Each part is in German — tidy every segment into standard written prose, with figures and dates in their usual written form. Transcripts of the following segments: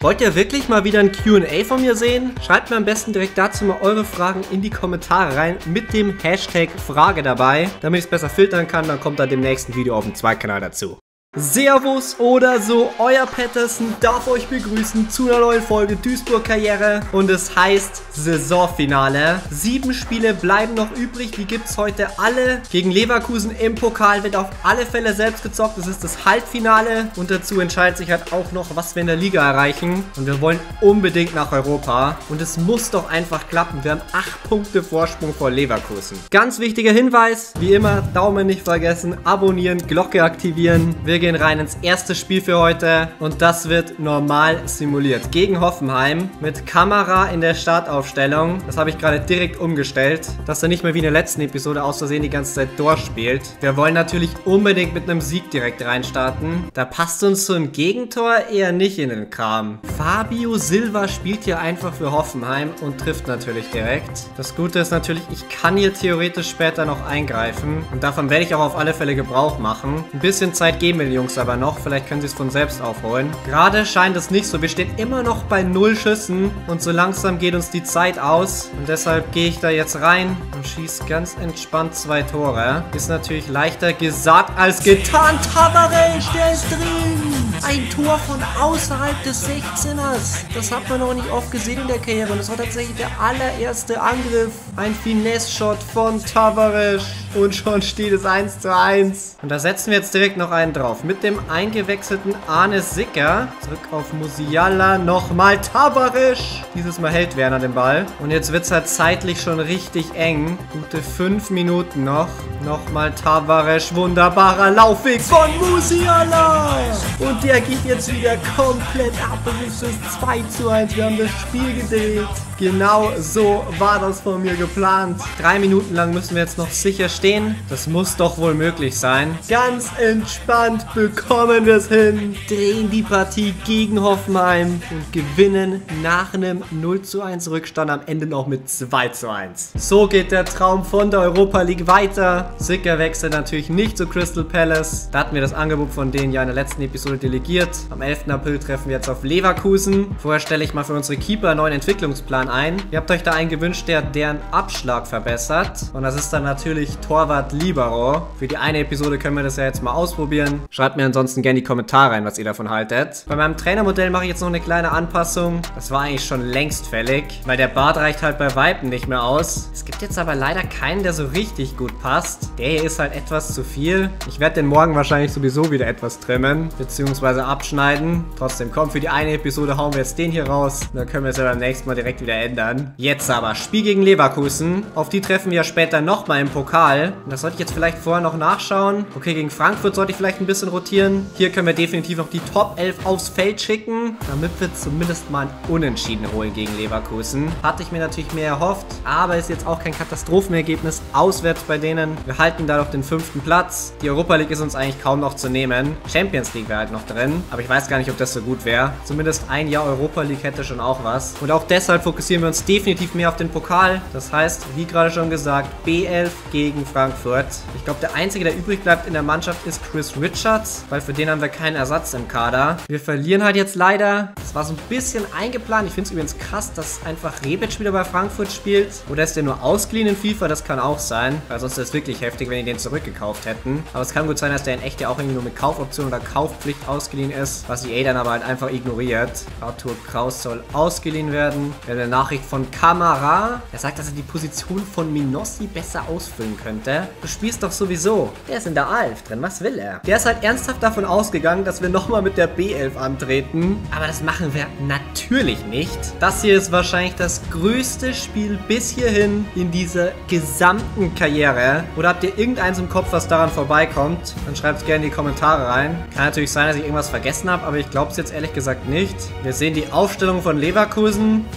Wollt ihr wirklich mal wieder ein Q&A von mir sehen? Schreibt mir am besten direkt dazu mal eure Fragen in die Kommentare rein mit dem Hashtag Frage dabei, damit ich es besser filtern kann. Dann kommt da dem nächsten Video auf dem Zweitkanal dazu. Servus oder so, euer Patterson darf euch begrüßen zu einer neuen Folge Duisburg-Karriere und es heißt Saisonfinale. 7 Spiele bleiben noch übrig, die gibt es heute alle. Gegen Leverkusen im Pokal wird auf alle Fälle selbst gezockt, das ist das Halbfinale und dazu entscheidet sich halt auch noch, was wir in der Liga erreichen und wir wollen unbedingt nach Europa und es muss doch einfach klappen, wir haben 8 Punkte Vorsprung vor Leverkusen. Ganz wichtiger Hinweis, wie immer, Daumen nicht vergessen, abonnieren, Glocke aktivieren. Wir gehen rein ins erste Spiel für heute und das wird normal simuliert. Gegen Hoffenheim mit Kamera in der Startaufstellung. Das habe ich gerade direkt umgestellt, dass er nicht mehr wie in der letzten Episode aus Versehen die ganze Zeit durchspielt. Wir wollen natürlich unbedingt mit einem Sieg direkt reinstarten. Da passt uns so ein Gegentor eher nicht in den Kram. Fabio Silva spielt hier einfach für Hoffenheim und trifft natürlich direkt. Das Gute ist natürlich, ich kann hier theoretisch später noch eingreifen und davon werde ich auch auf alle Fälle Gebrauch machen. Ein bisschen Zeit geben wir den Jungs aber noch, vielleicht können sie es von selbst aufholen. Gerade scheint es nicht so, wir stehen immer noch bei 0 Schüssen und so langsam geht uns die Zeit aus und deshalb gehe ich da jetzt rein und schieße ganz entspannt 2 Tore. Ist natürlich leichter gesagt als getan. Tavares, der ist drin! Ein Tor von außerhalb des 16ers. Das hat man noch nicht oft gesehen in der Karriere und das war tatsächlich der allererste Angriff. Ein Finesse-Shot von Tavares und schon steht es 1:1. Und da setzen wir jetzt direkt noch einen drauf. Mit dem eingewechselten Arne Sicker. Zurück auf Musiala. Nochmal Tavares. Dieses Mal hält Werner den Ball. Und jetzt wird es halt zeitlich schon richtig eng. Gute 5 Minuten noch. Nochmal Tavares. Wunderbarer Laufweg von Musiala. Und der geht jetzt wieder komplett ab. Und es ist 2:1. Wir haben das Spiel gedreht. Genau so war das von mir geplant. 3 Minuten lang müssen wir jetzt noch sicher stehen. Das muss doch wohl möglich sein. Ganz entspannt bekommen wir es hin. Drehen die Partie gegen Hoffenheim und gewinnen nach einem 0:1 Rückstand am Ende noch mit 2:1. So geht der Traum von der Europa League weiter. Sicker wechselt natürlich nicht zu Crystal Palace. Da hatten wir das Angebot von denen ja in der letzten Episode delegiert. Am 11. April treffen wir jetzt auf Leverkusen. Vorher stelle ich mal für unsere Keeper einen neuen Entwicklungsplan ein. Ihr habt euch da einen gewünscht, der deren Abschlag verbessert. Und das ist dann natürlich Torwart Libero. Für die eine Episode können wir das ja jetzt mal ausprobieren. Schreibt mir ansonsten gerne in die Kommentare rein, was ihr davon haltet. Bei meinem Trainermodell mache ich jetzt noch eine kleine Anpassung. Das war eigentlich schon längst fällig, weil der Bart reicht halt bei Weitem nicht mehr aus. Es gibt jetzt aber leider keinen, der so richtig gut passt. Der hier ist halt etwas zu viel. Ich werde den morgen wahrscheinlich sowieso wieder etwas trimmen, beziehungsweise abschneiden. Trotzdem, komm, für die eine Episode hauen wir jetzt den hier raus. Und dann können wir es ja beim nächsten Mal direkt wieder ändern. Jetzt aber, Spiel gegen Leverkusen. Auf die treffen wir ja später nochmal im Pokal. Und das sollte ich jetzt vielleicht vorher noch nachschauen. Okay, gegen Frankfurt sollte ich vielleicht ein bisschen rotieren. Hier können wir definitiv noch die Top 11 aufs Feld schicken, damit wir zumindest mal ein Unentschieden holen gegen Leverkusen. Hatte ich mir natürlich mehr erhofft, aber ist jetzt auch kein Katastrophenergebnis auswärts bei denen. Wir halten da doch den 5. Platz. Die Europa League ist uns eigentlich kaum noch zu nehmen. Champions League wäre halt noch drin, aber ich weiß gar nicht, ob das so gut wäre. Zumindest ein Jahr Europa League hätte schon auch was. Und auch deshalb fokussieren wir uns definitiv mehr auf den Pokal. Das heißt, wie gerade schon gesagt, B11 gegen Frankfurt. Ich glaube, der Einzige, der übrig bleibt in der Mannschaft, ist Chris Richards, weil für den haben wir keinen Ersatz im Kader. Wir verlieren halt jetzt leider. Das war so ein bisschen eingeplant. Ich finde es übrigens krass, dass einfach Rebic wieder bei Frankfurt spielt. Oder ist der nur ausgeliehen in FIFA? Das kann auch sein, weil sonst ist es wirklich heftig, wenn die den zurückgekauft hätten. Aber es kann gut sein, dass der in echt ja auch irgendwie nur mit Kaufoption oder Kaufpflicht ausgeliehen ist, was EA dann aber halt einfach ignoriert. Arthur Kraus soll ausgeliehen werden. Wir haben eine Nachricht von Kamera. Er sagt, dass er die Position von Minossi besser ausfüllen könnte. Du spielst doch sowieso. Der ist in der A11 drin. Was will er? Der ist halt ernsthaft davon ausgegangen, dass wir nochmal mit der B11 antreten. Aber das machen wir natürlich nicht. Das hier ist wahrscheinlich das größte Spiel bis hierhin in dieser gesamten Karriere. Oder habt ihr irgendeins im Kopf, was daran vorbeikommt? Dann schreibt es gerne in die Kommentare rein. Kann natürlich sein, dass ich irgendwas vergessen habe, aber ich glaube es jetzt ehrlich gesagt nicht. Wir sehen die Aufstellung von Leverkusen. Die haben diesen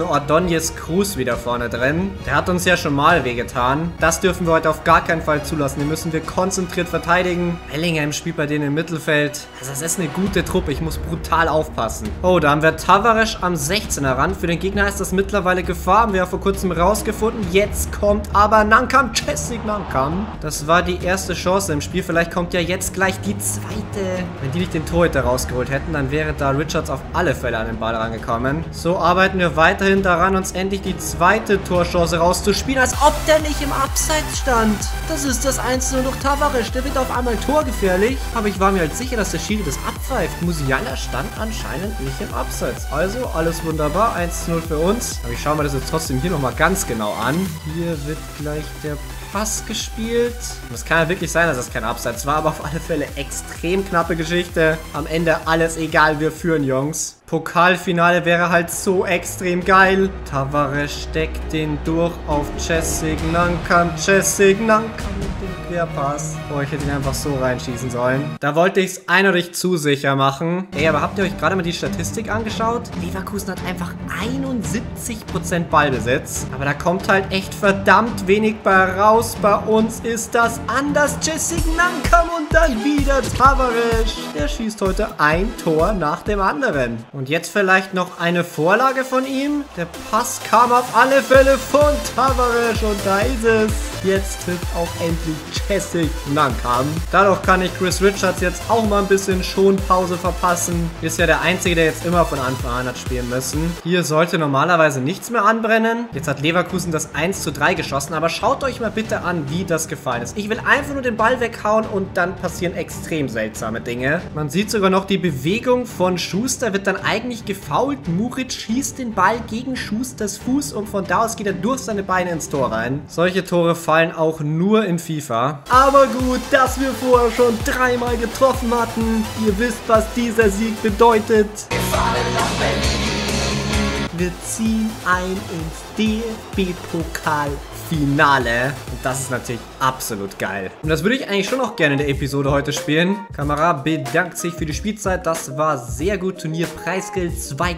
ein Ordóñez Cruz wieder vorne drin. Der hat uns ja schon mal wehgetan. Das dürfen wir heute auf gar keinen Fall zulassen. Den müssen wir konzentriert verteidigen. Bellingham spielt bei denen im Mittelfeld. Also das ist eine gute Truppe. Ich muss brutal aufpassen. Oh, da haben wir Tavares am 16er Rand. Für den Gegner ist das mittlerweile Gefahr. Haben wir ja vor kurzem rausgefunden. Jetzt kommt aber Nankam, Jessic Nankam. Das war die erste Chance im Spiel. Vielleicht kommt ja jetzt gleich die zweite. Wenn die nicht den Torhüter rausgeholt hätten, dann wäre da Richards auf alle Fälle an den Ball rangekommen. So arbeiten wir weiterhin daran, uns endlich die zweite Torchance rauszuspielen, als ob der nicht im Abseits stand. Das ist das 1-0 durch Tavares. Der wird auf einmal torgefährlich. Aber ich war mir halt sicher, dass der Schiri das abpfeift. Musiala stand anscheinend nicht im Abseits. Also alles wunderbar. 1-0 für uns. Aber ich schaue mir das jetzt trotzdem hier nochmal ganz genau an. Hier wird gleich der Pass gespielt. Es kann ja wirklich sein, dass das kein Abseits war, aber auf alle Fälle extrem knappe Geschichte. Am Ende alles egal, wir führen, Jungs. Pokalfinale wäre halt so extrem geil. Tavares steckt den durch auf Jessic Nankam. Jessic Nankam mit dem Querpass. Oh, ich hätte ihn einfach so reinschießen sollen. Da wollte ich es eindeutig zu sicher machen. Ey, aber habt ihr euch gerade mal die Statistik angeschaut? Leverkusen hat einfach 71% Ballbesitz. Aber da kommt halt echt verdammt wenig bei raus. Bei uns ist das anders. Jessic Nankam und dann wieder Tavares. Der schießt heute ein Tor nach dem anderen. Und jetzt vielleicht noch eine Vorlage von ihm. Der Pass kam auf alle Fälle von Tavares und da ist es. Jetzt trifft auch endlich Jessic Nankam. Dadurch kann ich Chris Richards jetzt auch mal ein bisschen Schonpause verpassen. Ist ja der Einzige, der jetzt immer von Anfang an hat spielen müssen. Hier sollte normalerweise nichts mehr anbrennen. Jetzt hat Leverkusen das 1:3 geschossen, aber schaut euch mal bitte an, wie das gefallen ist. Ich will einfach nur den Ball weghauen und dann passieren extrem seltsame Dinge. Man sieht sogar noch die Bewegung von Schuster, wird dann eigentlich gefoult. Muric schießt den Ball gegen Schusters Fuß und von da aus geht er durch seine Beine ins Tor rein. Solche Tore fallen auch nur in FIFA. Aber gut, dass wir vorher schon 3-mal getroffen hatten. Ihr wisst, was dieser Sieg bedeutet. Wir fahren nach Berlin. Wir ziehen ein ins DFB-Pokal. Finale. Und das ist natürlich absolut geil. Und das würde ich eigentlich schon noch gerne in der Episode heute spielen. Kamera bedankt sich für die Spielzeit. Das war sehr gut. Turnierpreisgeld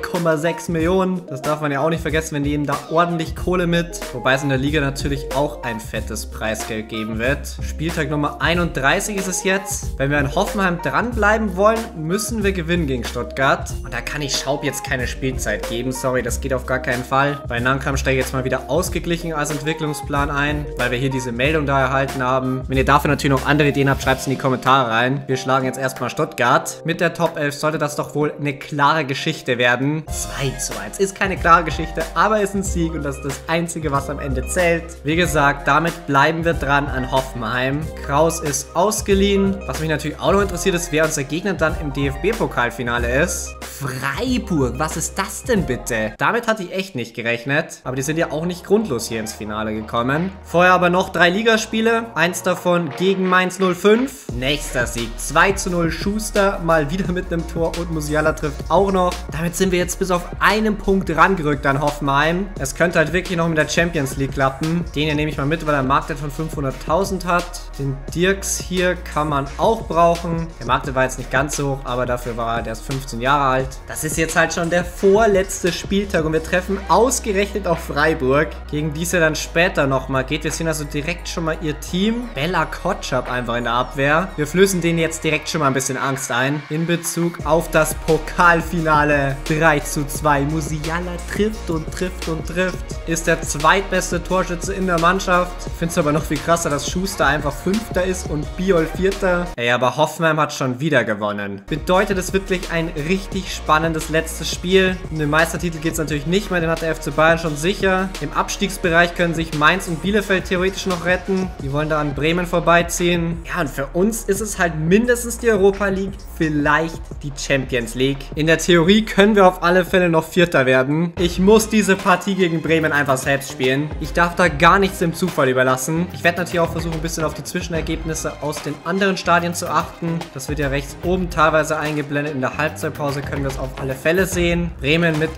2,6 Millionen. Das darf man ja auch nicht vergessen. Wir nehmen da ordentlich Kohle mit. Wobei es in der Liga natürlich auch ein fettes Preisgeld geben wird. Spieltag Nummer 31 ist es jetzt. Wenn wir in Hoffenheim dranbleiben wollen, müssen wir gewinnen gegen Stuttgart. Und da kann ich Schaub jetzt keine Spielzeit geben. Sorry, das geht auf gar keinen Fall. Bei Nankam steige ich jetzt mal wieder ausgeglichen als Entwicklungsplan ein, weil wir hier diese Meldung da erhalten haben. Wenn ihr dafür natürlich noch andere Ideen habt, schreibt es in die Kommentare rein. Wir schlagen jetzt erstmal Stuttgart. Mit der Top 11 sollte das doch wohl eine klare Geschichte werden. 2:1 ist keine klare Geschichte, aber ist ein Sieg und das ist das Einzige, was am Ende zählt. Wie gesagt, damit bleiben wir dran an Hoffenheim. Kraus ist ausgeliehen. Was mich natürlich auch noch interessiert ist, wer unser Gegner dann im DFB-Pokalfinale ist. Freiburg, was ist das denn bitte? Damit hatte ich echt nicht gerechnet, aber die sind ja auch nicht grundlos hier ins Finale gekommen. Vorher aber noch 3 Ligaspiele, eins davon gegen Mainz 05. Nächster Sieg, 2:0 Schuster, mal wieder mit einem Tor und Musiala trifft auch noch. Damit sind wir jetzt bis auf einen Punkt rangerückt an Hoffenheim. Es könnte halt wirklich noch mit der Champions League klappen. Den hier nehme ich mal mit, weil er einen Marktwert von 500.000 hat. Den Dirks hier kann man auch brauchen. Der Marktwert war jetzt nicht ganz so hoch, aber dafür war er erst 15 Jahre alt. Das ist jetzt halt schon der vorletzte Spieltag und wir treffen ausgerechnet auf Freiburg, gegen die es ja dann später nochmal geht. Wir sehen also direkt schon mal ihr Team. Bella Kotschap einfach in der Abwehr. Wir flößen denen jetzt direkt schon mal ein bisschen Angst ein. In Bezug auf das Pokalfinale. 3:2. Musiala trifft und trifft und trifft. Ist der zweitbeste Torschütze in der Mannschaft. Ich finde es aber noch viel krasser, dass Schuster einfach 5. ist und Biol 4. Ey, aber Hoffenheim hat schon wieder gewonnen. Bedeutet es wirklich ein richtig spannendes letztes Spiel. Um den Meistertitel geht es natürlich nicht mehr. Den hat der FC Bayern schon sicher. Im Abstiegsbereich können sich Mainz und Bielefeld theoretisch noch retten. Die wollen da an Bremen vorbeiziehen. Ja, und für uns ist es halt mindestens die Europa League, vielleicht die Champions League. In der Theorie können wir auf alle Fälle noch Vierter werden. Ich muss diese Partie gegen Bremen einfach selbst spielen. Ich darf da gar nichts dem Zufall überlassen. Ich werde natürlich auch versuchen, ein bisschen auf die Zwischenergebnisse aus den anderen Stadien zu achten. Das wird ja rechts oben teilweise eingeblendet. In der Halbzeitpause können wir es auf alle Fälle sehen. Bremen mit Mvola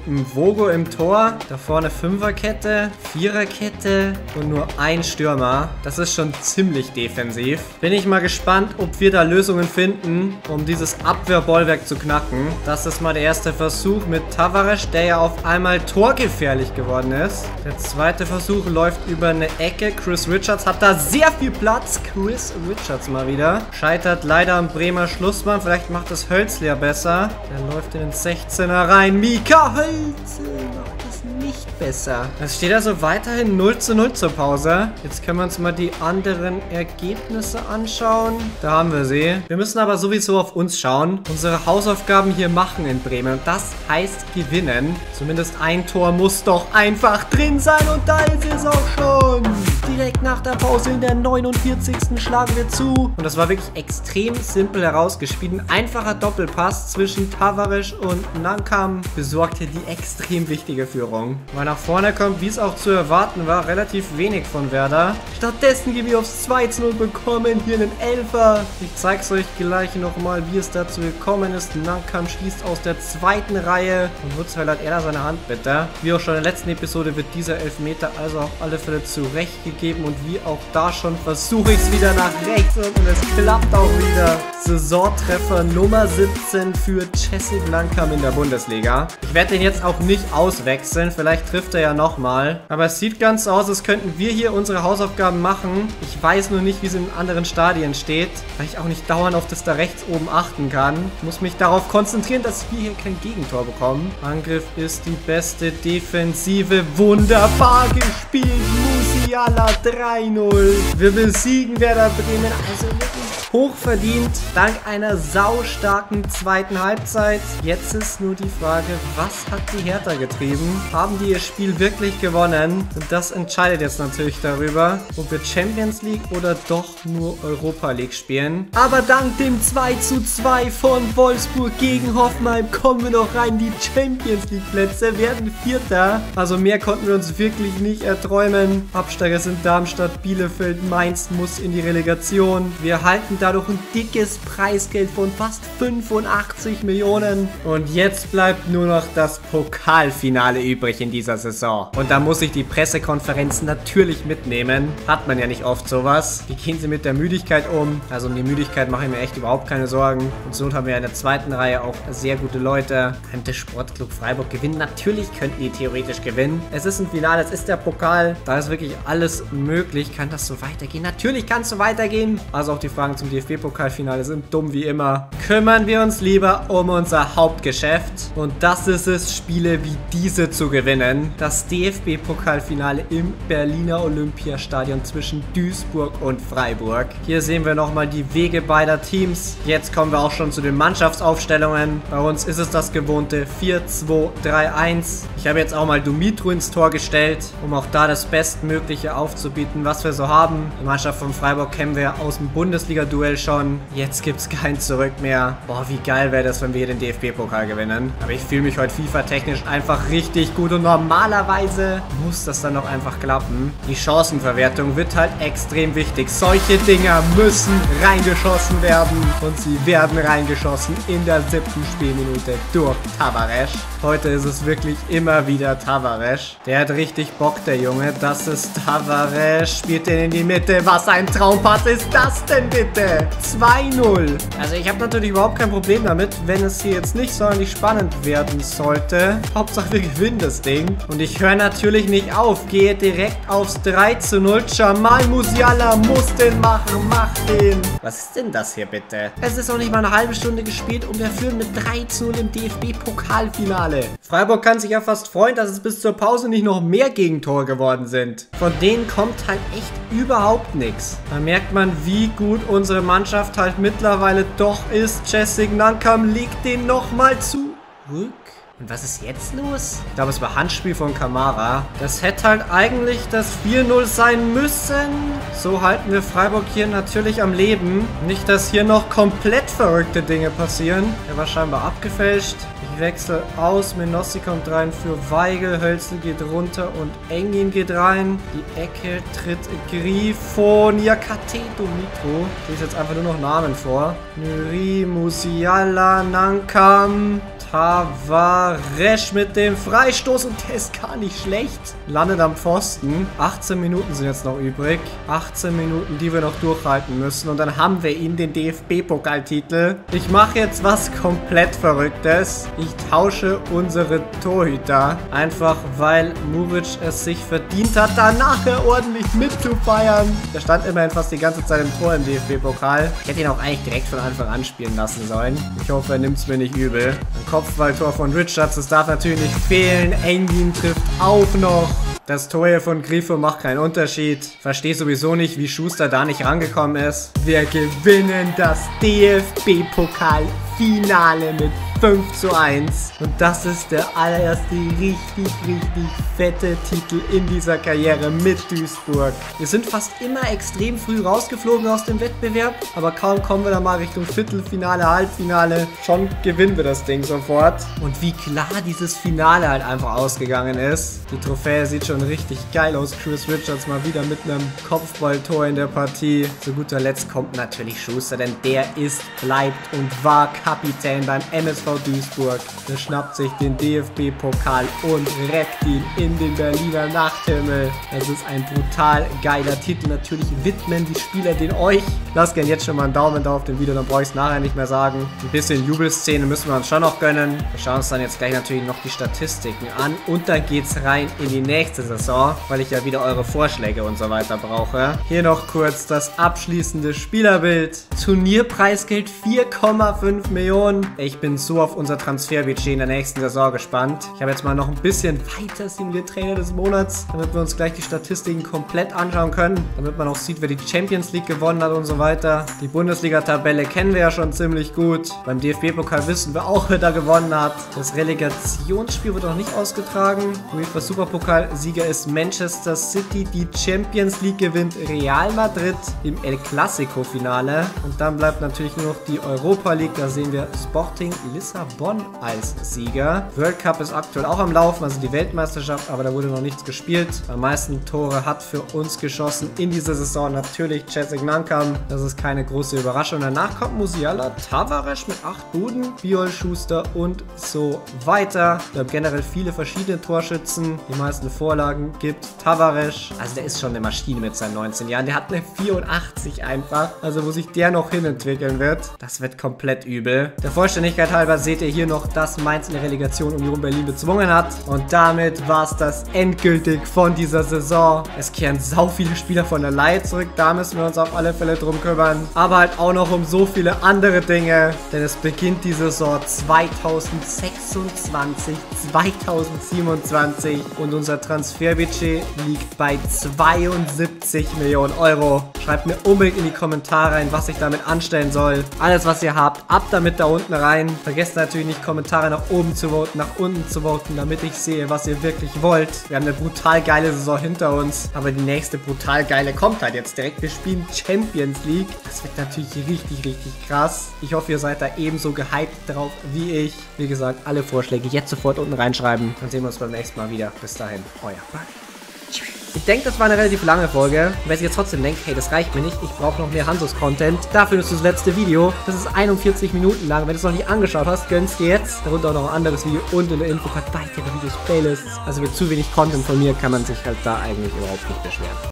Logo im Tor. Da vorne Fünferkette, Viererkette und nur ein Stürmer. Das ist schon ziemlich defensiv. Bin ich mal gespannt, ob wir da Lösungen finden, um dieses Abwehrbollwerk zu knacken. Das ist mal der erste Versuch mit Tavares, der ja auf einmal torgefährlich geworden ist. Der zweite Versuch läuft über eine Ecke. Chris Richards hat da sehr viel Platz. Chris Richards mal wieder. Scheitert leider am Bremer Schlussmann. Vielleicht macht es Hölzl ja besser. Der läuft in den 16er rein. Mika Hölzl macht es nicht besser. Es steht also weiterhin 0:0 zur Pause. Jetzt können wir uns mal die anderen Ergebnisse anschauen. Da haben wir sie. Wir müssen aber sowieso auf uns schauen. Unsere Hausaufgaben hier machen in Bremen. Und das heißt gewinnen. Zumindest ein Tor muss doch einfach drin sein. Und da ist es auch schon. Direkt nach der Pause in der 49. schlagen wir zu. Und das war wirklich extrem simpel herausgespielt. Ein einfacher Doppelpass zwischen Tavares und Nankam besorgte die extrem wichtige Führung. Weil nach vorne kommt, wie es auch zu erwarten war, relativ wenig von Werder. Stattdessen gehen wir aufs 2:0 bekommen. Hier einen Elfer. Ich zeige es euch gleich nochmal, wie es dazu gekommen ist. Nankam schließt aus der zweiten Reihe. Und Wutzweiler hat da seine Hand bitte. Wie auch schon in der letzten Episode wird dieser Elfmeter also auf alle Fälle zurechtgegeben. Und wie auch da schon versuche ich es wieder nach rechts. Und es klappt auch wieder. Saisontreffer Nummer 17 für Jessic Nankam in der Bundesliga. Ich werde den jetzt auch nicht auswechseln. Vielleicht trifft er ja nochmal. Aber es sieht ganz aus, als könnten wir hier unsere Hausaufgaben machen. Ich weiß nur nicht, wie es in anderen Stadien steht. Weil ich auch nicht dauernd auf das da rechts oben achten kann. Ich muss mich darauf konzentrieren, dass wir hier kein Gegentor bekommen. Angriff ist die beste Defensive. Wunderbar gespielt. Musiala 3:0. Wir besiegen Werder Bremen. Also wirklich hochverdient. Dank einer saustarken zweiten Halbzeit. Jetzt ist nur die Frage, was hat die Hertha getrieben? Haben die ihr Spiel wirklich gewonnen? Und das entscheidet jetzt natürlich darüber, ob wir Champions League oder doch nur Europa League spielen. Aber dank dem 2:2 von Wolfsburg gegen Hoffenheim kommen wir noch rein. Die Champions League Plätze werden Vierter. Also mehr konnten wir uns wirklich nicht erträumen. Absteiger sind Darmstadt, Bielefeld, Mainz muss in die Relegation. Wir halten dadurch ein dickes Preisgeld von fast 85 Millionen. Und jetzt bleibt nur noch das Pokalfinale übrig in dieser Saison. Und da muss ich die Pressekonferenz natürlich mitnehmen. Hat man ja nicht oft sowas. Wie gehen sie mit der Müdigkeit um? Also um die Müdigkeit mache ich mir echt überhaupt keine Sorgen. Und so haben wir in der zweiten Reihe auch sehr gute Leute. Könnte Sportclub Freiburg gewinnen? Natürlich könnten die theoretisch gewinnen. Es ist ein Finale, es ist der Pokal. Da ist wirklich alles möglich. Kann das so weitergehen? Natürlich kann es so weitergehen. Also auch die Fragen zum DFB-Pokalfinale sind dumm wie immer. Kümmern wir uns lieber um unser Hauptgeschäft. Und das ist es, Spiele wie diese zu gewinnen. Das DFB-Pokalfinale im Berliner Olympiastadion zwischen Duisburg und Freiburg. Hier sehen wir nochmal die Wege beider Teams. Jetzt kommen wir auch schon zu den Mannschaftsaufstellungen. Bei uns ist es das gewohnte 4-2-3-1. Ich habe jetzt auch mal Dumitru ins Tor gestellt, um auch da das Bestmögliche aufzubieten, was wir so haben. Die Mannschaft von Freiburg kennen wir aus dem Bundesliga-Duell schon. Jetzt gibt es kein Zurück mehr. Boah, wie geil wäre das, wenn wir hier den DFB-Pokal gewinnen. Aber ich fühle mich heute FIFA-technisch einfach richtig gut und normalerweise muss das dann auch einfach klappen. Die Chancenverwertung wird halt extrem wichtig. Solche Dinger müssen reingeschossen werden und sie werden reingeschossen in der 7. Spielminute durch Tavares. Heute ist es wirklich immer wieder Tavares. Der hat richtig Bock, der Junge. Das ist Tavares. Spielt den in die Mitte. Was ein Traumpass ist das denn bitte? 2:0. Also ich habe natürlich überhaupt kein Problem damit, wenn es hier jetzt nicht sonderlich spannend werden sollte. Hauptsache wir gewinnen das Ding. Und ich höre natürlich nicht auf. Gehe direkt aufs 3:0. Jamal Musiala muss den machen. Macht den. Was ist denn das hier bitte? Es ist noch nicht mal eine halbe Stunde gespielt und wir führen mit 3:0 im DFB-Pokalfinale. Freiburg kann sich ja fast freuen, dass es bis zur Pause nicht noch mehr Gegentore geworden sind. Von denen kommt halt echt überhaupt nichts. Da merkt man, wie gut unsere Mannschaft halt mittlerweile doch ist. Jessic Nankam legt den nochmal zurück. Und was ist jetzt los? Ich glaube, es war Handspiel von Kamara. Das hätte halt eigentlich das 4:0 sein müssen. So halten wir Freiburg hier natürlich am Leben. Nicht, dass hier noch komplett verrückte Dinge passieren. Er war scheinbar abgefälscht. Ich wechsle aus. Menossi kommt rein für Weigl. Hölzl geht runter und Engin geht rein. Die Ecke tritt Grifo. Niakate Dumitru. Ich lese jetzt einfach nur noch Namen vor. Nuri, Musiala, Nankam, Tavares mit dem Freistoß und der ist gar nicht schlecht. Landet am Pfosten. 18 Minuten sind jetzt noch übrig. 18 Minuten, die wir noch durchhalten müssen. Und dann haben wir ihn, den DFB-Pokaltitel. Ich mache jetzt was komplett Verrücktes. Ich tausche unsere Torhüter. Einfach, weil Muric es sich verdient hat, da nachher ordentlich mitzufeiern. Der stand immerhin fast die ganze Zeit im Tor im DFB-Pokal. Ich hätte ihn auch eigentlich direkt von Anfang an spielen lassen sollen. Ich hoffe, er nimmt es mir nicht übel. Ein Kopfballtor von Richards, das darf natürlich nicht fehlen. Engin trifft auch noch. Das Tor hier von Grifo macht keinen Unterschied. Verstehe sowieso nicht, wie Schuster da nicht rangekommen ist. Wir gewinnen das DFB-Pokal-Finale mit 5:1. Und das ist der allererste richtig fette Titel in dieser Karriere mit Duisburg. Wir sind fast immer extrem früh rausgeflogen aus dem Wettbewerb, aber kaum kommen wir da mal Richtung Viertelfinale, Halbfinale, schon gewinnen wir das Ding sofort. Und wie klar dieses Finale halt einfach ausgegangen ist. Die Trophäe sieht schon richtig geil aus. Chris Richards mal wieder mit einem Kopfballtor in der Partie. Zu guter Letzt kommt natürlich Schuster, denn der ist, bleibt und war Kapitän beim MSV Duisburg. Der schnappt sich den DFB-Pokal und reckt ihn in den Berliner Nachthimmel. Es ist ein brutal geiler Titel. Natürlich widmen die Spieler den euch. Lasst gerne jetzt schon mal einen Daumen da auf dem Video, dann brauche ich es nachher nicht mehr sagen. Ein bisschen Jubelszene müssen wir uns schon noch gönnen. Wir schauen uns dann jetzt gleich natürlich noch die Statistiken an und dann geht's rein in die nächste Saison, weil ich ja wieder eure Vorschläge und so weiter brauche. Hier noch kurz das abschließende Spielerbild. Turnierpreisgeld 4,5 Millionen. Ich bin so auf unser Transferbudget in der nächsten Saison gespannt. Ich habe jetzt mal noch ein bisschen weiter simuliert Trainer des Monats, damit wir uns gleich die Statistiken komplett anschauen können, damit man auch sieht, wer die Champions League gewonnen hat und so weiter. Die Bundesliga-Tabelle kennen wir ja schon ziemlich gut. Beim DFB-Pokal wissen wir auch, wer da gewonnen hat. Das Relegationsspiel wird noch nicht ausgetragen. UEFA Superpokal-Sieger ist Manchester City. Die Champions League gewinnt Real Madrid im El Clasico-Finale. Und dann bleibt natürlich nur noch die Europa League. Da sehen wir Sporting Lissabon als Sieger. World Cup ist aktuell auch am Laufen, also die Weltmeisterschaft, aber da wurde noch nichts gespielt. Am meisten Tore hat für uns geschossen in dieser Saison natürlich Cesek Nankam. Das ist keine große Überraschung. Danach kommt Musiala, Tavares mit 8 Buden, Biol, Schuster und so weiter. Wir haben generell viele verschiedene Torschützen. Die meisten Vorlagen gibt Tavares. Also der ist schon eine Maschine mit seinen 19 Jahren. Der hat eine 84 einfach. Also wo sich der noch hinentwickeln wird. Das wird komplett übel. Der Vollständigkeit halber seht ihr hier noch, dass Mainz in der Relegation Union Berlin bezwungen hat. Und damit war es das endgültig von dieser Saison. Es kehren sau viele Spieler von der Leihe zurück. Da müssen wir uns auf alle Fälle drum kümmern. Aber halt auch noch um so viele andere Dinge. Denn es beginnt die Saison 2026, 2027. Und unser Transferbudget liegt bei 72 Millionen Euro. Schreibt mir unbedingt in die Kommentare rein, was ich damit anstellen soll. Alles, was ihr habt, ab damit da unten rein. Vergesst natürlich nicht, Kommentare nach oben zu voten, nach unten zu voten, damit ich sehe, was ihr wirklich wollt. Wir haben eine brutal geile Saison hinter uns, aber die nächste brutal geile kommt halt jetzt direkt. Wir spielen Champions League. Das wird natürlich richtig krass. Ich hoffe, ihr seid da ebenso gehypt drauf wie ich. Wie gesagt, alle Vorschläge jetzt sofort unten reinschreiben. Dann sehen wir uns beim nächsten Mal wieder. Bis dahin, euer Bye. Ich denke, das war eine relativ lange Folge. Wer sich jetzt trotzdem denkt, hey, das reicht mir nicht, ich brauche noch mehr Hansos-Content, dafür ist das letzte Video. Das ist 41 Minuten lang. Wenn du es noch nicht angeschaut hast, gönnst dir jetzt. Darunter auch noch ein anderes Video und in der Infocard weitere Videos, Playlists. Also mit zu wenig Content von mir kann man sich halt da eigentlich überhaupt nicht beschweren.